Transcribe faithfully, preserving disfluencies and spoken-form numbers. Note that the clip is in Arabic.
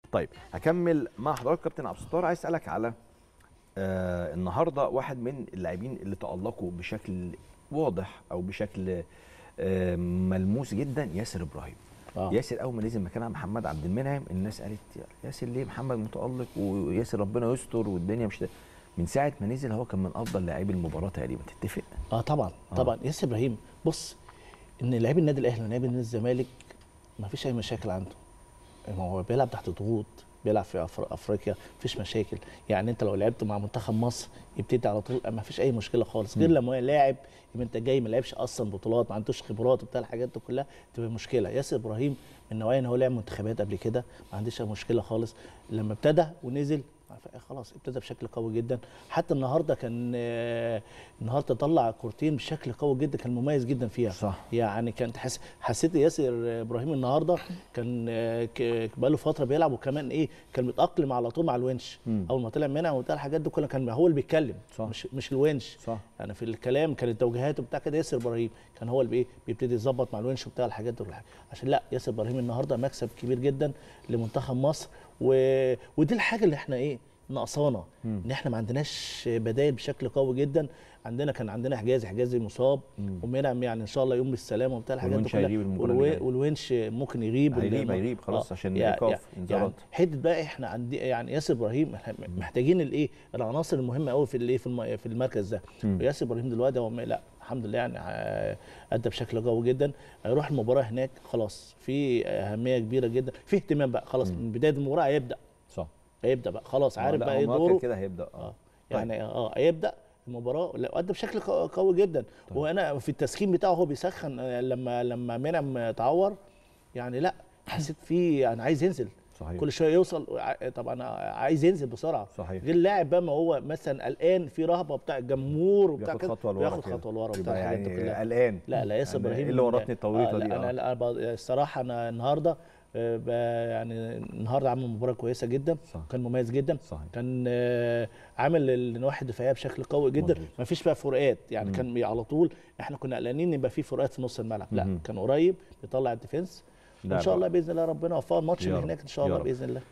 طيب هكمل مع حضرتك كابتن عبد الستار. عايز اسالك على آه النهارده واحد من اللاعبين اللي تالقوا بشكل واضح او بشكل آه ملموس جدا، ياسر ابراهيم. آه. ياسر اول ما نزل مكان محمد عبد المنعم الناس قالت ياسر ليه محمد متالق وياسر ربنا يستر والدنيا مش ده. من ساعه ما نزل هو كان من افضل لاعبي المباراه تقريبا، تتفق؟ اه طبعا آه. طبعا ياسر ابراهيم، بص ان لاعبي النادي الاهلي ولاعبي النادي الزمالك ما فيش اي مشاكل عنده. هو بيلعب تحت ضغوط، بيلعب في أفر... افريقيا مفيش مشاكل. يعني انت لو لعبت مع منتخب مصر يبتدي على طول ما فيش اي مشكله خالص، غير لما هو لاعب يبقى انت جاي ما لعبش اصلا بطولات، ما عندوش خبرات وبتاع الحاجات دي كلها تبقى مشكله. ياسر ابراهيم من نوعيه ان هو لعب منتخبات قبل كده، ما عندوش اي مشكله خالص. لما ابتدى ونزل خلاص ابتدى بشكل قوي جدا. حتى النهارده كان النهارده طلع كورتين بشكل قوي جدا، كان مميز جدا فيها. صح. يعني كانت حس... حسيت ياسر ابراهيم النهارده كان بقى له فتره بيلعب، وكمان ايه كان متاقلم على طول مع الونش. مم. اول ما طلع منها وبتاع الحاجات دي كلها كان هو اللي بيتكلم. صح. مش مش الونش. صح. يعني في الكلام كانت توجيهاته بتاع كده ياسر ابراهيم كان هو اللي ايه بيبتدي يظبط مع الونش وبتاع الحاجات دي كلها. عشان لا ياسر ابراهيم النهارده مكسب كبير جدا لمنتخب مصر، و... ودي الحاجه اللي احنا ايه ناقصانا، ان احنا ما عندناش بدائل بشكل قوي جدا. عندنا كان عندنا حجازي حجازي مصاب، ومنعم يعني ان شاء الله يقوم بالسلامه وبتاع الحاجات دي كلها، والونش ممكن يغيب هيغيب هيغيب خلاص. آه عشان الايقاف يعني حته بقى احنا عندي يعني ياسر ابراهيم محتاجين الايه العناصر المهمه قوي في الايه في في المركز ده. وياسر ابراهيم دلوقتي هو لا الحمد لله يعني ادى بشكل قوي جدا. هيروح المباراه هناك خلاص في اهميه كبيره جدا، في اهتمام بقى خلاص من بدايه المباراه هيبدا. صح. هيبدا بقى خلاص عارف بقى ايه دوره كده هيبدا. اه, آه. يعني اه هيبدا المباراه ادى بشكل قوي جدا. طيب. وانا في التسخين بتاعه هو بيسخن لما لما منعم تعور يعني لا حسيت فيه يعني عايز ينزل. صحيح. كل شويه يوصل طبعا عايز ينزل بسرعه. صحيح. غير لاعب بقى ما هو مثلا قلقان في رهبه بتاع الجمهور وبتاع كده بياخد خطوه لورا بياخد خطوه لورا بتاع الحاجات دي كلها قلقان. لا لا ياسر ابراهيم ايه اللي ورطني التوريطه آه دي. انا لا الصراحه انا النهارده يعني النهارده عامل مباراه كويسه جدا. صح. كان مميز جدا. صحيح. كان عامل النواحي الدفاعيه بشكل قوي جدا. ما فيش بقى فروقات يعني. مم. كان على طول احنا كنا قلقانين يبقى في فروقات في نص الملعب. لا مم. كان قريب بيطلع الديفنس. ان شاء الله باذن الله ربنا يوفقه الماتش اللي هناك ان شاء الله باذن الله.